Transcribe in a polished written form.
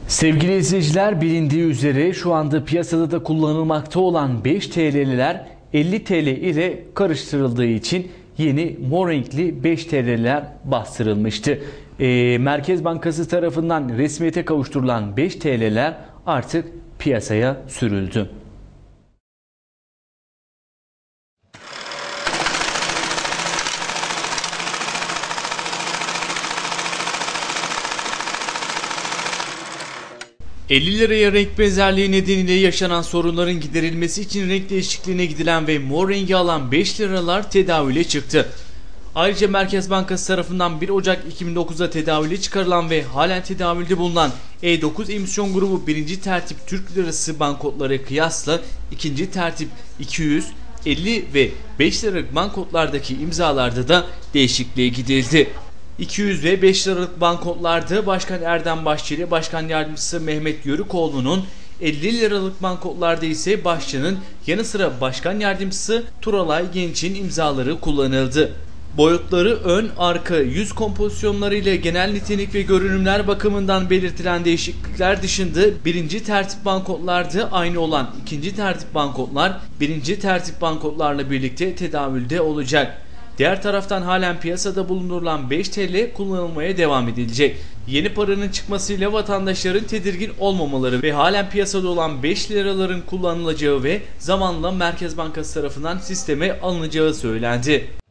Sevgili izleyiciler, bilindiği üzere şu anda piyasada da kullanılmakta olan 5 TL'liler 50 TL ile karıştırıldığı için yeni mor renkli 5 TL'liler bastırılmıştı. Merkez Bankası tarafından resmiyete kavuşturulan 5 TL'ler artık piyasaya sürüldü. ...50 liraya renk benzerliği nedeniyle yaşanan sorunların giderilmesi için renk değişikliğine gidilen ve mor rengi alan 5 liralar tedavüle çıktı. Ayrıca Merkez Bankası tarafından 1 Ocak 2009'da tedavüle çıkarılan ve halen tedavülde bulunan E9 emisyon grubu 1. tertip Türk lirası banknotlara kıyasla 2. tertip 200, 50 ve 5 liralık banknotlardaki imzalarda da değişikliğe gidildi. 200 ve 5 liralık banknotlarda Başkan Erdem Bahçeli, Başkan Yardımcısı Mehmet Yörükoğlu'nun, 50 liralık banknotlarda ise Başkan'ın yanı sıra Başkan Yardımcısı Turalay Genç'in imzaları kullanıldı. Boyutları ön, arka, yüz kompozisyonları ile genel nitelik ve görünümler bakımından belirtilen değişiklikler dışında 1. tertip banknotlarda aynı olan 2. tertip banknotlar 1. tertip banknotlarla birlikte tedavülde olacak. Diğer taraftan halen piyasada bulundurulan 5 TL kullanılmaya devam edilecek. Yeni paranın çıkmasıyla vatandaşların tedirgin olmamaları ve halen piyasada olan 5 liraların kullanılacağı ve zamanla Merkez Bankası tarafından sisteme alınacağı söylendi.